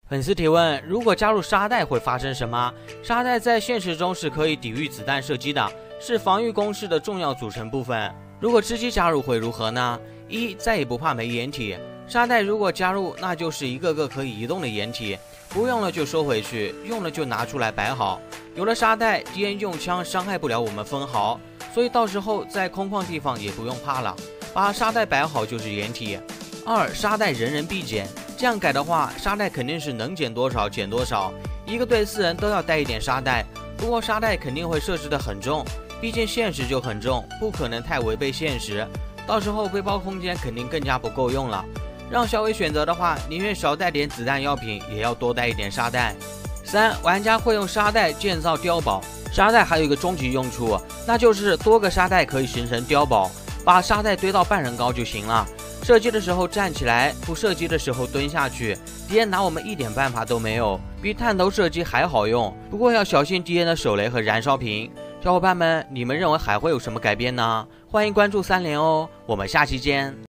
粉丝提问：如果加入沙袋会发生什么？沙袋在现实中是可以抵御子弹射击的，是防御工事的重要组成部分。如果吃鸡加入会如何呢？一，再也不怕没掩体。沙袋如果加入，那就是一个个可以移动的掩体，不用了就收回去，用了就拿出来摆好。有了沙袋，敌人用枪伤害不了我们分毫，所以到时候在空旷地方也不用怕了，把沙袋摆好就是掩体。二，沙袋人人必捡。这样改的话，沙袋肯定是能捡多少捡多少，一个队4人都要带一点沙袋。不过沙袋肯定会设置的很重，毕竟现实就很重，不可能太违背现实，到时候背包空间肯定更加不够用了。让小伟选择的话，宁愿少带点子弹药品，也要多带一点沙袋。3，玩家会用沙袋建造碉堡。沙袋还有一个终极用处，那就是多个沙袋可以形成碉堡，把沙袋堆到半人高就行了。射击的时候站起来，不射击的时候蹲下去，敌人拿我们一点办法都没有，比探头射击还好用。不过要小心敌人的手雷和燃烧瓶。小伙伴们，你们认为还会有什么改变呢？欢迎关注3连哦，我们下期见。